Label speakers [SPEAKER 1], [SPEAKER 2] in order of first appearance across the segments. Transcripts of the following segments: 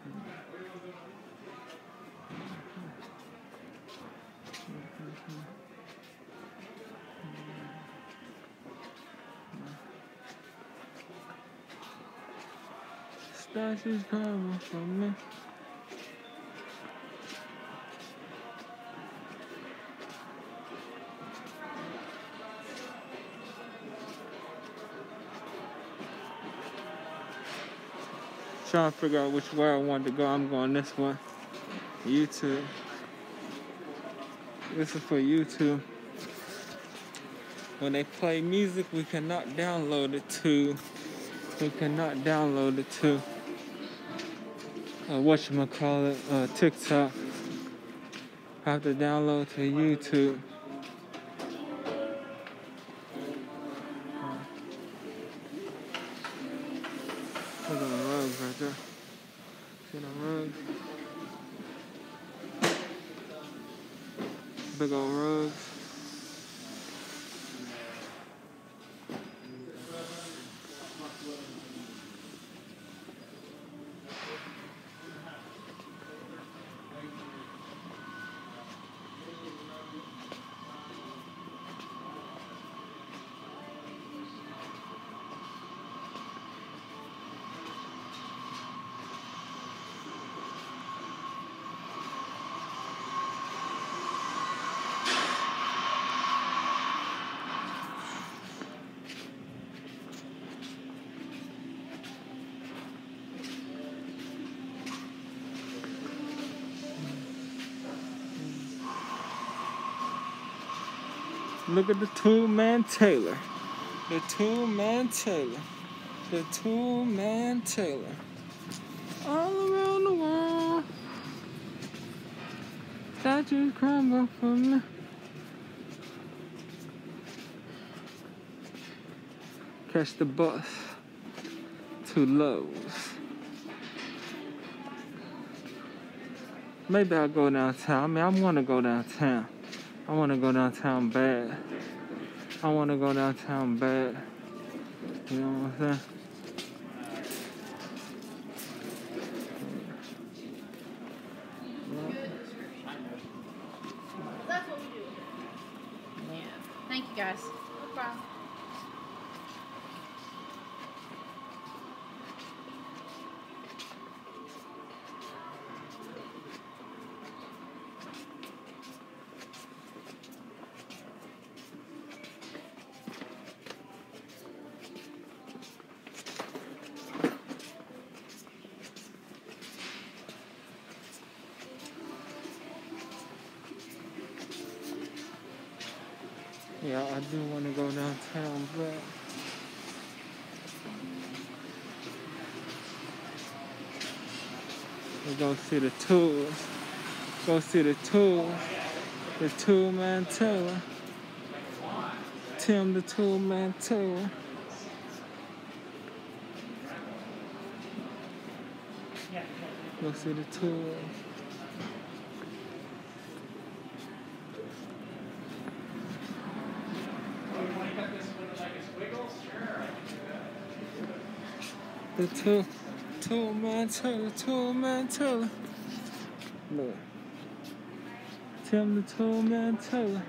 [SPEAKER 1] Statues coming from me. Trying to figure out which way I want to go. I'm going this one. YouTube. This is for YouTube. When they play music, we cannot download it to. Whatchamacallit, TikTok. Have to download to YouTube. Look at the rugs right there. See the rugs? Big old rugs. Look at the two-man Taylor. The two-man Taylor. The two-man Taylor. All around the world. Statues crumble from me. Catch the bus to Lowe's. Maybe I'll go downtown. I mean, I want to go downtown. I want to go downtown bad. You know what I'm saying?
[SPEAKER 2] That's what we do. Yeah. Thank you, guys. No problem.
[SPEAKER 1] Yeah, I do want to go downtown, but we're gonna see the tools. Go see the tools. The two-man Taylor. Tim the two-man Taylor. Go see the tools. The two-man Taylor. Look. Tim the two-man Taylor.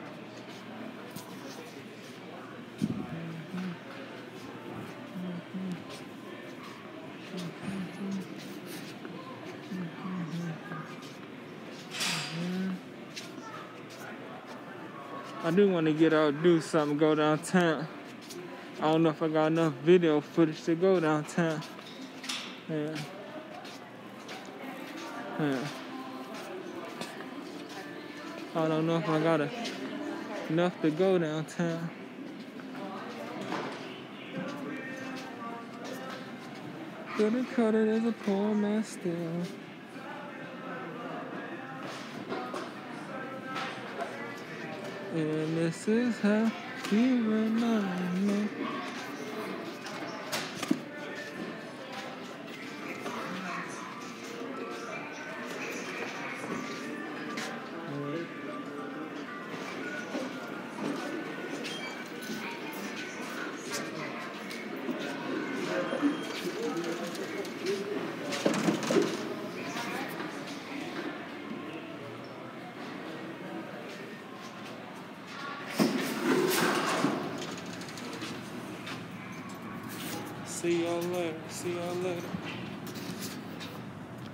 [SPEAKER 1] I do want to get out, do something, go downtown. I don't know if I got enough video footage to go downtown. Yeah. I don't know if I got enough to go downtown. Couldn't cut it as a poor man still. And this is how you remind me. See y'all later. See y'all later.